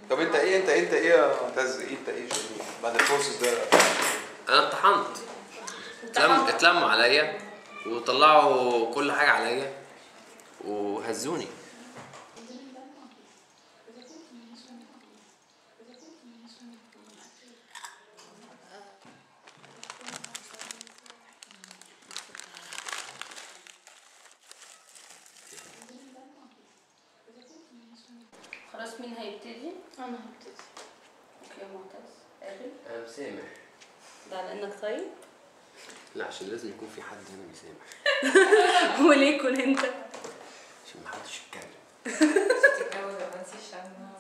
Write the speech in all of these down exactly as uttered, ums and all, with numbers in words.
طب انت ايه انت انت ايه يا معتز؟ ايه انت ايه شغل بعد البروسس ده؟ انا اتطحنت، اتلم اتلموا عليا وطلعوا كل حاجه عليا وهزوني. خلاص مين هيبتدي؟ انا هبتدي. اوكي يا معتز. قابل؟ انا مسامح. ده على انك طيب؟ لا عشان لازم يكون في حد هنا بيسامح. وليه كل انت؟ عشان محدش يتكلم. تتجوز ما تنسيش عنها.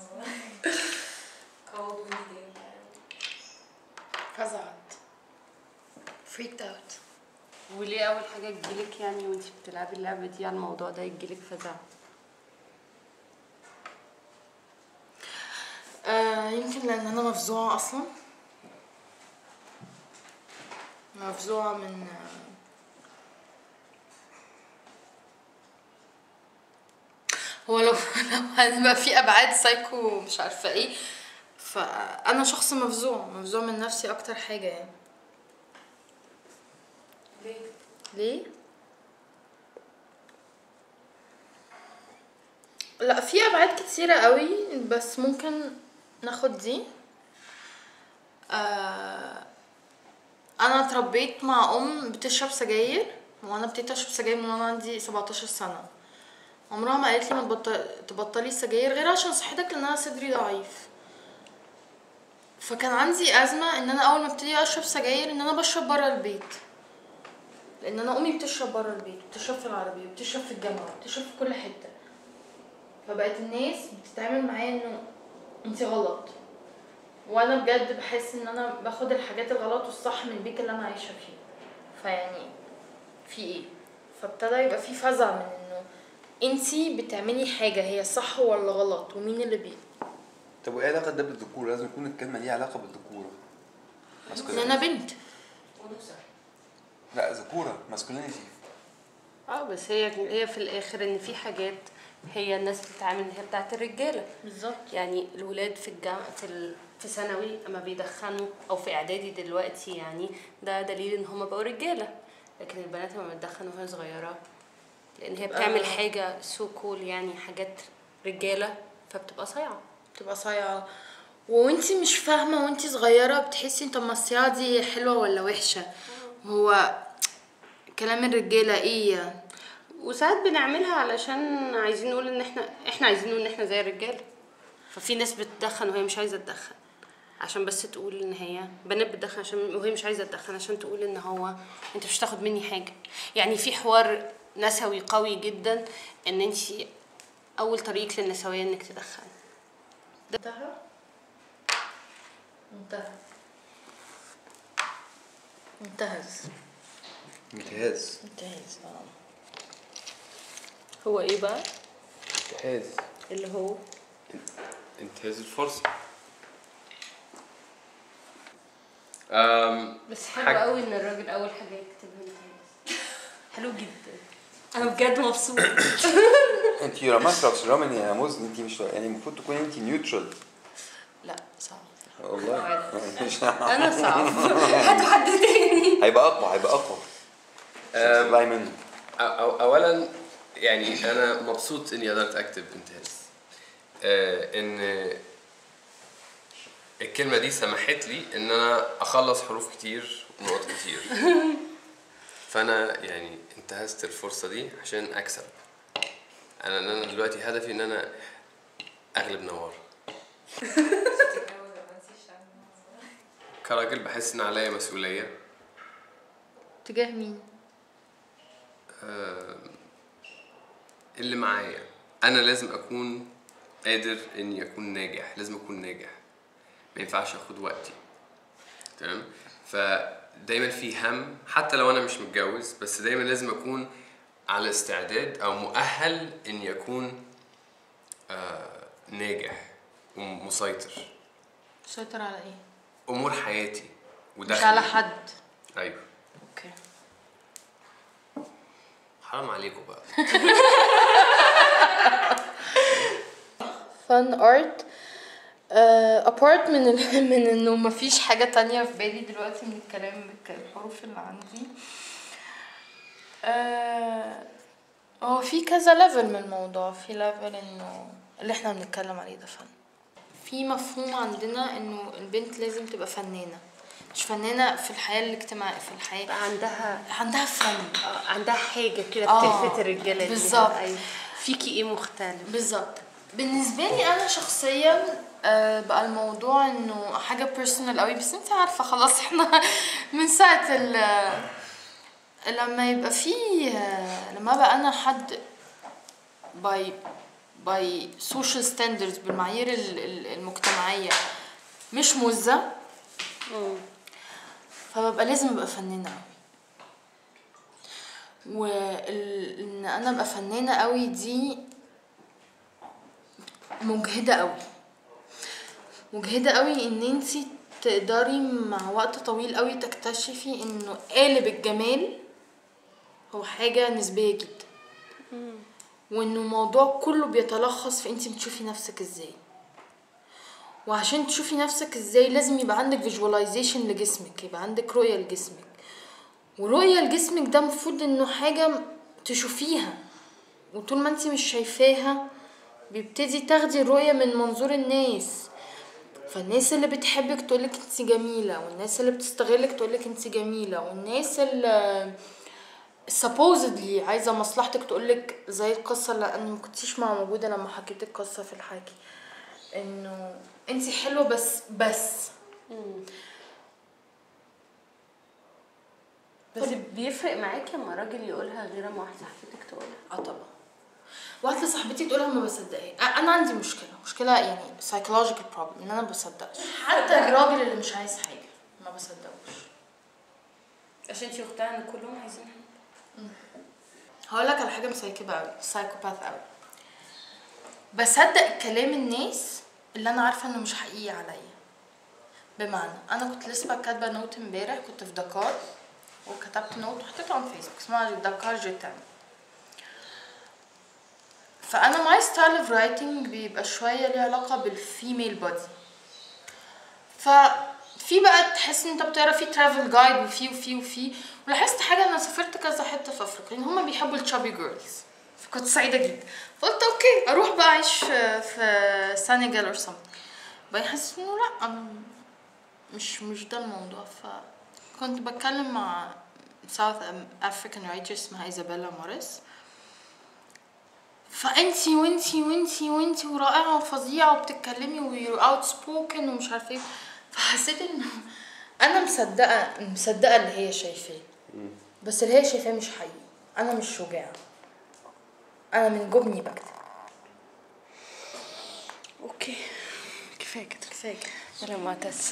كولد ويدنج. فزعت. فريكت اوت. وليه اول حاجه تجيلك يعني وانت بتلعبي اللعبه دي على الموضوع ده يجيلك فزع؟ آه يمكن لان انا مفزوعه اصلا. مفزوعه من هو لو لو هنبقى في ابعاد سايكو مش عارفه ايه، فانا شخص مفزوع مفزوع من نفسي اكتر حاجه يعني. ليه؟ ليه؟ لا في ابعاد كتيره قوي بس ممكن ناخد دي. آه انا اتربيت مع ام بتشرب سجاير وانا ابتديت اشرب سجاير من وانا عندي سبعتاشر سنه. عمرها ما قالت لي ما تبطلي السجاير غير عشان صحتك لان انا صدري ضعيف. فكان عندي ازمه ان انا اول ما ابتدي اشرب سجاير ان انا بشرب بره البيت، لان انا امي بتشرب بره البيت، بتشرب في العربيه، بتشرب في الجامعه، بتشرب في كل حته. فبقت الناس بتتعامل معايا انه انتي غلط، وانا بجد بحس ان انا باخد الحاجات الغلط والصح من البيت اللي انا عايشه فيه. فيعني في ايه؟ فابتدى يبقى في فزع من انه انتي بتعملي حاجه هي صح ولا غلط ومين اللي بيه. طب وايه علاقه ده بالذكوره؟ لازم يكون الكلمه ليها علاقه بالذكوره. ان انا بنت. لا ذكوره ماسكولينيتي. اه بس هي هي في الاخر ان في حاجات هي الناس بتتعامل ان هي بتاعت الرجاله بالظبط. يعني الولاد في الجامعه في ال... في ثانوي اما بيدخنوا او في اعدادي دلوقتي يعني ده دليل ان هم بقوا رجاله، لكن البنات لما بتدخن وهي صغيره لان هي بتعمل آه. حاجه سو كول يعني حاجات رجاله فبتبقى صايعه. بتبقى صايعه وانتي مش فاهمه وانتي صغيره بتحسي انت الصياعه دي حلوه ولا وحشه. هو كلام الرجاله ايه؟ وساعات بنعملها علشان عايزين نقول ان احنا احنا عايزين نقول ان احنا زي الرجاله. ففي ناس بتدخن وهي مش عايزه تدخن عشان بس تقول ان هي بنات بتدخن عشان وهي مش عايزه تدخن عشان تقول ان هو انت مش هتاخد مني حاجه. يعني في حوار نسوي قوي جدا ان انت اول طريقك للنسويه انك تدخن. انتهى انتهى انتهز انتهاز. انتهز اه. هو ايه بقى؟ انتهاز اللي هو انتهاز الفرصه. أم بس حلو قوي ان الراجل اول حاجه يكتبها انتهاز. حلو جدا. انا بجد مبسوط. انت يا مصرف رامن يا موز انت مش يعني المفروض تكوني انت نيوترال. لا صعب والله انا صعب. هاتوا حد تاني. هيبقى اقوى هيبقى اقوى. تطلعي منه. اولا يعني انا مبسوط اني قدرت اكتب انتهاز. آه ان الكلمه دي سمحت لي ان انا اخلص حروف كتير ونقط كتير. فانا يعني انتهزت الفرصه دي عشان اكسب. انا انا دلوقتي هدفي ان انا اغلب نوار. كراجل بحس ان عليا مسؤوليه. تجاه مين؟ آه اللي معايا. انا لازم اكون قادر اني اكون ناجح، لازم اكون ناجح، ما ينفعش اخد وقتي. تمام؟ فدايما في هم حتى لو انا مش متجوز، بس دايما لازم اكون على استعداد او مؤهل اني اكون آه ناجح ومسيطر. مسيطر على ايه؟ امور حياتي ودخلي. مش على حد. ايوه. اوكي. حرام عليكم بقى. فن ارت ابارت من ال... من انه مفيش حاجه تانية في بالي دلوقتي من الكلام الحروف اللي عندي. آه، هو في كذا ليفل من الموضوع. في ليفل انه اللي احنا بنتكلم عليه ده فن. في مفهوم عندنا انه البنت لازم تبقى فنانه، مش فنانه في الحياه الاجتماعيه، في الحياه عندها عندها فن، آه، عندها حاجه كده آه، بتلفت الرجاله ليها. بالظبط. أيوة. فيكي ايه مختلف؟ بالظبط. بالنسبه لي انا شخصيا آه، بقى الموضوع انه حاجه بيرسونال قوي، بس انت عارفه خلاص احنا من ساعه ال لما يبقى فيه آه، لما بقى انا حد باي باي سوشيال ستاندردز بالمعايير ال- ال- المجتمعيه مش مزه، فببقى لازم ابقى فنانه قوي. وان انا ابقى فنانه قوي دي مجهده قوي، مجهده قوي ان انتي تقدري مع وقت طويل قوي تكتشفي انه قالب الجمال هو حاجه نسبيه جدا، وانه الموضوع كله بيتلخص في انتي بتشوفي نفسك ازاي. وعشان تشوفي نفسك ازاي لازم يبقى عندك فيجواليزيشن لجسمك، يبقى عندك رؤيه لجسمك، ورؤيه لجسمك ده مفروض انه حاجه تشوفيها، وطول ما انتي مش شايفاها بيبتدي تاخدي الرؤيه من منظور الناس. فالناس اللي بتحبك تقولك انتي جميله، والناس اللي بتستغلك تقولك انتي جميله، والناس اللي supposedly عايزه مصلحتك تقولك زي القصه اللي انا ما كنتيش مع موجوده لما حكيت القصه في الحكي، انه انتي حلوه بس بس بس بيفرق معاكي لما راجل يقولها غير ما واحده صاحبتك تقولها؟ اه طبعا. واحده صاحبتي تقولها ما بصدقهاش. انا عندي مشكله مشكله يعني psychological problem ان انا ما بصدقش حتى الراجل اللي مش عايز حاجه، ما بصدقوش عشان انتي مقتنعه ان كلهم عايزين حاجه. هقول لك على حاجه مسيكبه قوي، سايكوباث قوي. بصدق كلام الناس اللي انا عارفه انه مش حقيقي عليا. بمعنى انا كنت لسه كاتبه نوت امبارح، كنت في دكار وكتبت نوت وحطيتها على فيسبوك اسمها دكار جدا. فانا ماي ستايل اوف رايتنج بيبقى شويه ليه علاقه بالفيميل بودي. ففي بقى تحس ان انت بتقرا في ترافل جايد وفي وفي وفي ولاحظت حاجه، انا سافرت كذا حته في افريقيا ان هما بيحبوا التشابي جيرلز، فكنت سعيده جدا. فقلت اوكي اروح بقى اعيش في في سنغال اور سمثينج. بعدين حسيت انه لا انا مش مش ده الموضوع. فكنت بتكلم مع ساوث افريكان رايتر اسمها ايزابيلا موريس، فانتي وانتي وانتي وانتي ورائعه وفظيعه وبتتكلمي ويور اوت سبوكن ومش عارفه ايه. فحسيت انه انا مصدقه مصدقه اللي هي شايفاه، بس اللي هي شايفاه مش حقيقي. انا مش شجاعه، انا من جبني بكتب. اوكي كفايه كده كفايه كده. انا معتز.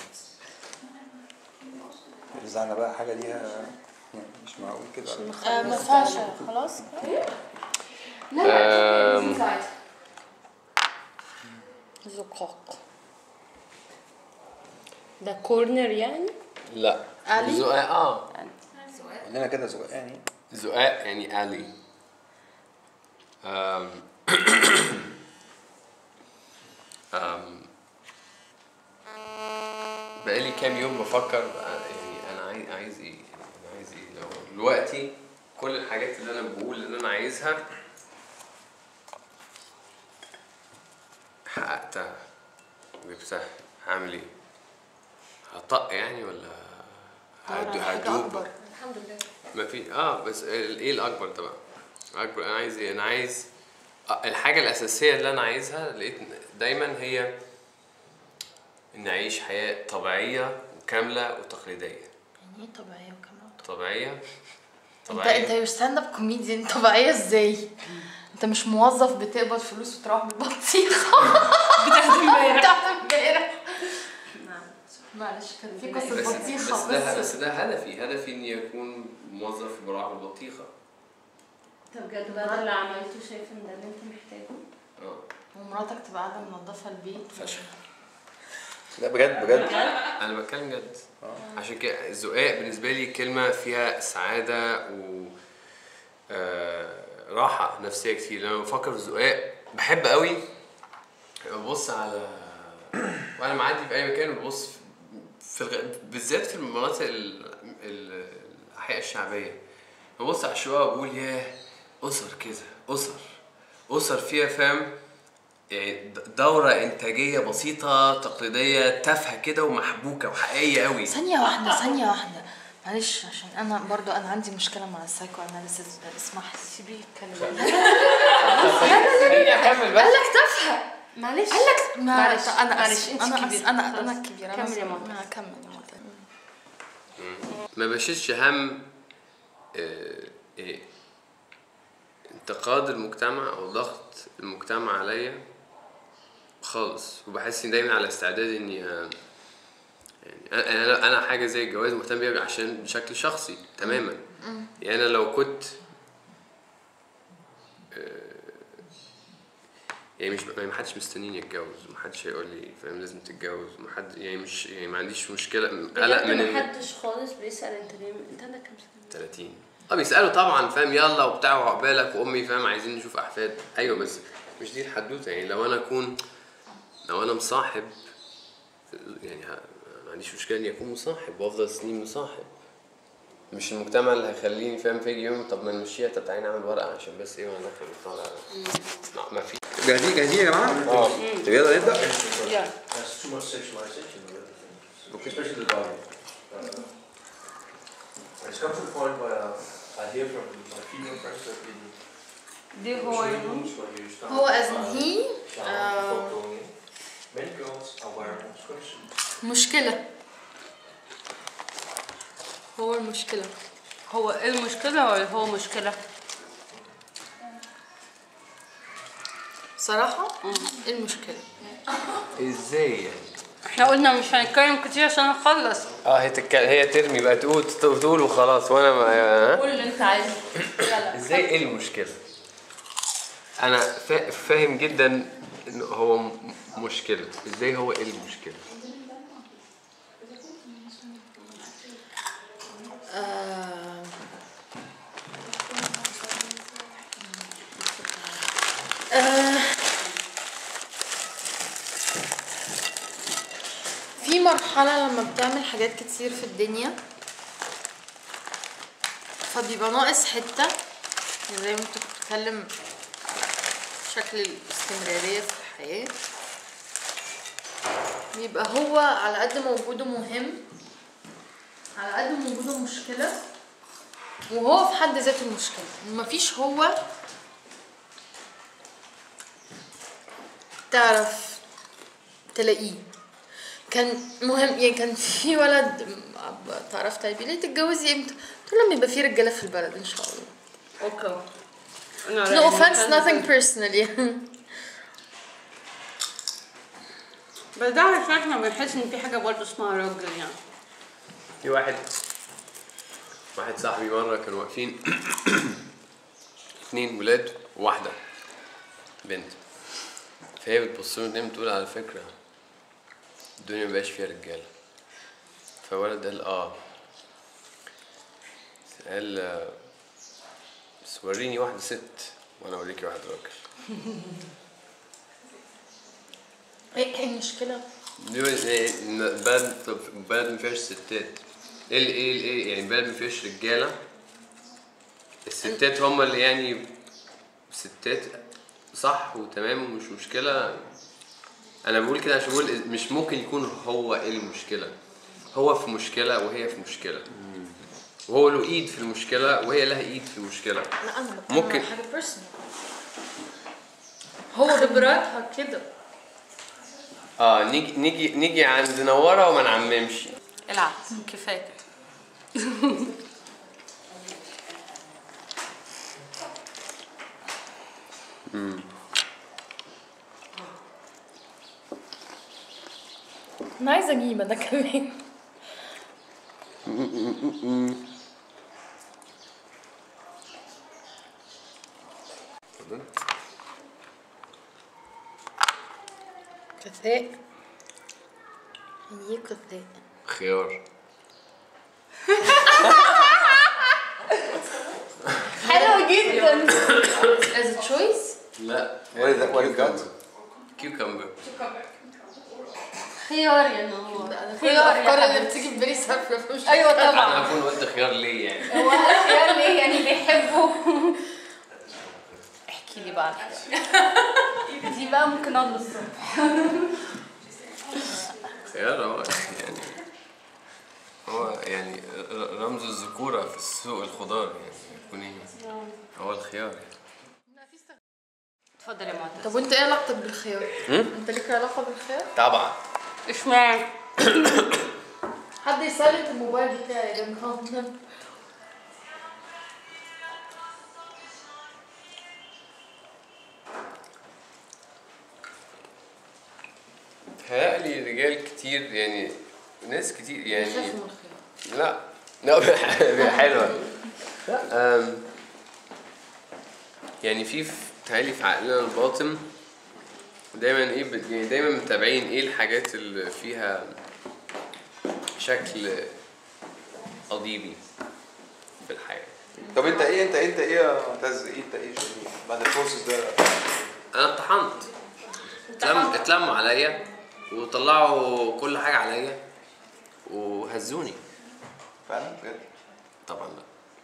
زعلنا بقى حاجه ليها يعني مش معقول كده. آه ما ينفعش خلاص. أم، زقاق ده كورنر يعني؟ لا علي؟ زقاق. اه قلنا كده زقاق يعني. زقاق يعني آلي. أم. أم. بقالي كام يوم بفكر يعني انا عايز عايز ايه انا عايز ايه لو دلوقتي كل الحاجات اللي انا بقول ان انا عايزها حققتها جبتها، هعمل ايه؟ هطق يعني ولا هدو- هدوب؟ الحمد لله. ما في اه بس ايه الاكبر ده بقى؟ اكبر انا عايز ايه؟ انا عايز آه، الحاجه الاساسيه اللي انا عايزها لقيت دايما هي ان اعيش حياه طبيعيه وكامله وتقليديه. يعني ايه طبيعيه وكمان طبيعيه انت طبيعيه انت يور ستاند اب كوميديان طبيعيه ازاي؟ انت مش موظف بتقبض فلوس وتروح بالبطيخه بتاخد امبارح بتاخد امبارح. معلش كان في بس قصه بس بطيخه ده بس بس ده هدفي هدفي اني اكون موظف بروح بالبطيخه. طب بجد بقى ده اللي عملته شايف ان ده اللي انت محتاجه؟ اه ومراتك تبقى قاعده منظفه البيت فشخ. لا بجد بجد. انا بتكلم جد. عشان كده الزقاق بالنسبه لي كلمه فيها سعاده و آه، راحه نفسيه كتير. لما بفكر في الزقاق بحب قوي ابص على وانا معدي في اي مكان وببص في الغ... بالذات في المناطق ال... ال... الاحياء الشعبيه ببص على الشقق واقول ياه اسر كده، اسر اسر فيها فاهم يعني دوره انتاجيه بسيطه تقليديه تافهه كده ومحبوكه وحقيقيه قوي. ثانيه واحده ثانيه واحده معلش، عشان انا برضو انا عندي مشكله مع السايكو اناليسيس. اسمح لي سيبيه يتكلم. كمل بس. قال لك تافهه معلش قال لك معلش انا معلش انت انا كبيرة. انا انا الكبيره. كمل يا ماما. كمل يا ماما. ما بشيلش هم آه، إيه انتقاد المجتمع او ضغط المجتمع عليا خالص، وبحس اني دايما على استعداد اني آه، يعني انا انا حاجه زي الجواز مهتم بيها عشان بشكل شخصي تماما. يعني انا لو كنت آه، يعني مش ما حدش مستنيني اتجوز ومحدش هيقول لي فاهم لازم تتجوز ومحد يعني مش يعني ما عنديش مشكله قلق من بجد محدش خالص بيسأل انت ليه انت عندك كام سنة؟ ثلاثين. اه بيسالوا طبعا فاهم يلا وبتاع وعقبالك وامي فاهم عايزين نشوف احفاد. ايوه بس مش دي الحدوته. يعني لو انا اكون لو انا مصاحب يعني ما عنديش مشكله اني اكون مصاحب وافضل سنين مصاحب، مش المجتمع اللي هيخليني فاهم فيجي يوم طب ما نمشيها طب تعالى نعمل ورقه عشان بس ايه وانا داخل طالع. لا ما في. جاهزين جاهزين يا جماعه؟ اه طب يلا نبدا. يلا. There's too much sexualization of everything, especially the body. Uh, it's come to the point where I hear from my female friends that in دي هو rooms where you start هو as in he shower before going in, many girls are wearing swimsuits. مشكله. هو المشكله هو ايه المشكلة ولا هو مشكلة؟ صراحه ايه المشكله؟ ازاي يعني؟ احنا قلنا مش هنتكلم كتير عشان نخلص. اه هي تتكلم هي ترمي بقى تقول تقول وخلاص وانا ما قول اللي انت عايزه. يلا. ازاي ايه المشكله؟ انا فا- فاهم جدا ان هو م- مشكله. ازاي هو ايه المشكله؟ آه آه في مرحلة لما بتعمل حاجات كتير في الدنيا فبيبقى ناقص حتة، يعني زي ما انت بتتكلم شكل الاستمرارية في الحياة، بيبقى هو على قد ما وجوده مهم على قد ما وجوده مشكلة، وهو في حد ذاته المشكلة. مفيش هو تعرف تلاقيه. كان مهم يعني كان في ولد تعرفت عليه ليه تتجوزي امتى؟ قلت له لما يبقى في رجاله في البلد ان شاء الله. اوكي. No offense, nothing personal. بس ده عشان احنا بنحس ان في حاجة برضه اسمها راجل يعني. في واحد واحد صاحبي مره كانوا واقفين اتنين ولاد وواحده بنت، فهي بتبص له قدام تقول على فكره الدنيا مبقاش فيها رجاله. فالولد قال اه قال آه، بس وريني واحده ست وانا اوريكي واحد راجل. ايه المشكله؟ بلد طب بلد مفيهاش ستات. ايه ال- ايه ال- ايه يعني بلد مفيهاش رجاله، الستات هم اللي يعني ستات صح وتمام ومش مشكله. انا بقول كده عشان بقول مش ممكن يكون هو ايه المشكله، هو في مشكله وهي في مشكله، وهو له ايد في المشكله وهي لها ايد في المشكله. لا انا بتكلم ممكن- على حاجه بيرسونال. هو خبراتها كده. اه نيجي نيجي نيجي عند نوره وما نعممش. العب كفاية كده. انا عايزه اجيب انا كمان. كثاء. يعني ايه كثاء؟ خيار. حلو جدا. as a choice. لا What is that? What is that? كيوكمبر. خيار يا نور. انا كل خيار يا الافكار اللي حبيبتي. بتيجي في بالي سافره فمش ايوه انا طبعا. اكون قلت خيار ليه يعني؟ هو قال خيار ليه يعني بيحبه؟ احكي لي بقى عن الخيار. دي بقى ممكن اقعد للصبح. خيار هو يعني هو يعني رمز الذكورة في السوق الخضار يعني يكون ايه؟ هو الخيار يعني. اتفضل يا معتز. طب وانت ايه علاقتك بالخيار؟ انت ليك علاقه بالخيار؟ طبعا. اشمعنى؟ حد يسلط الموبايل بتاعي يا جماعه. تهيألي رجال كتير يعني ناس كتير يعني بيخافوا من الخيار. لا لا حلوة. أم، يعني في في- تهيألي في عقلنا الباطن دايما ايه بت- يعني دايما متابعين ايه الحاجات اللي فيها شكل قضيبي في الحياة. طب انت ايه انت انت ايه يا معتز ايه انت ايه شغل بعد الكورس ده؟ انا اتطحنت. اتلم اتلموا عليا وطلعوا كل حاجة عليا وهزوني. فعلا بجد؟ طبعا لا.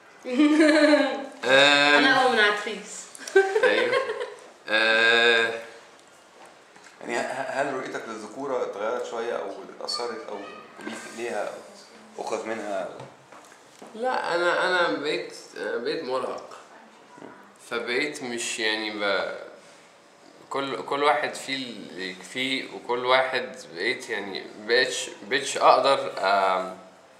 انا أم، اول من عتريس. ايوه. أه، يعني ه- هل رؤيتك للذكورة اتغيرت شوية أو اتأثرت أو ليك ليها أخذ منها؟ لا انا انا بقيت أنا بقيت مراهق، فبقيت مش يعني ب... كل كل واحد فيه اللي يكفيه، وكل واحد بقيت يعني بقيتش بقيتش اقدر آم،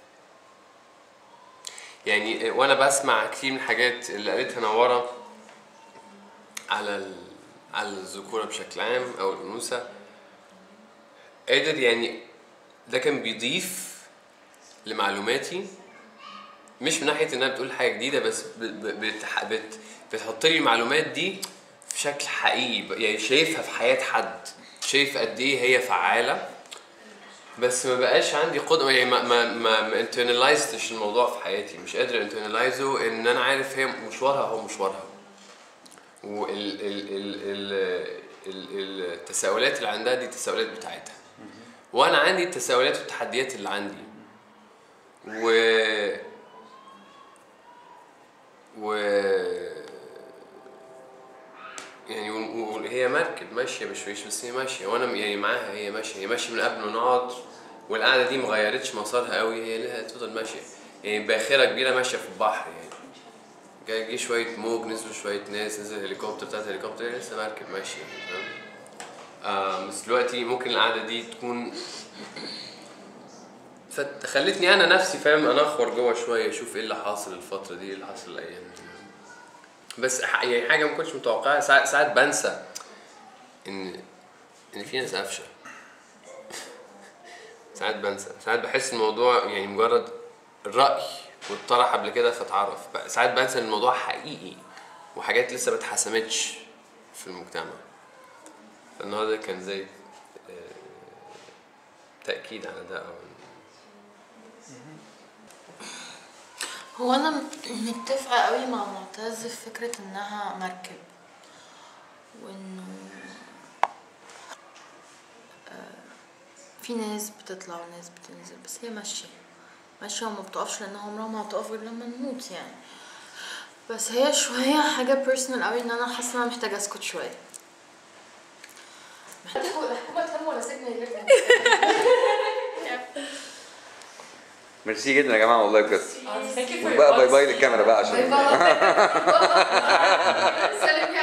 يعني وانا بسمع كتير من الحاجات اللي قالتها نورة على ال... على الذكورة بشكل عام او الانوثة، قادر يعني ده كان بيضيف لمعلوماتي، مش من ناحيه انها بتقول حاجه جديده، بس بت بت بتحط لي المعلومات دي في شكل حقيقي، يعني شايفها في حياه حد، شايف قد ايه هي فعاله، بس ما بقاش عندي قدره يعني ما ما ما, ما انترنالايزتش الموضوع في حياتي، مش قادر انترنالايزه ان انا عارف هي مشوارها هو مشوارها، وال ال ال ال ال التساؤلات اللي عندها دي التساؤلات بتاعتها، وانا عندي التساؤلات والتحديات اللي عندي، و و يعني وهي مركب ماشيه بشويش، بس هي ماشيه وانا يعني معاها، هي ماشيه هي ماشيه من قبل ما نقعد، والقعده دي مغيرتش مسارها قوي، هي لها تفضل ماشيه يعني باخره كبيره ماشيه في البحر يعني، جاي جه شويه موج، نزلوا شويه ناس، نزل هليكوبتر بتاعت هليكوبتر، لسه مركب ماشيه يعني فاهم. آه بس دلوقتي ممكن القعده دي تكون فخلتني انا نفسي فاهم انخور جوه شويه، اشوف ايه اللي حاصل الفتره دي، ايه اللي حاصل الايام دي، بس يعني حاجه ما كنتش متوقعها. ساعات, ساعات بنسى ان ان في ناس قافشه. ساعات بنسى، ساعات بحس الموضوع يعني مجرد الراي واتطرح قبل كده فاتعرف، ساعات بنسى ان الموضوع حقيقي وحاجات لسه ما اتحسمتش في المجتمع. فالنهارده كان زي تاكيد على ده. هو انا متفقه قوي مع معتز في فكره انها مركب، وانه في ناس بتطلع وناس بتنزل، بس هي ماشيه ماشيه وما بتقفش، لانها عمرها ما هتقف غير لما نموت يعني. بس هي شويه حاجه بيرسونال قوي، ان انا حاسه ان انا محتاجه اسكت شويه. محتاجه الحكومه تهم ولا سجن يلف. ميرسي جدا يا جماعة والله بجد. وبقى باي باي للكاميرا بقى عشان باي باي.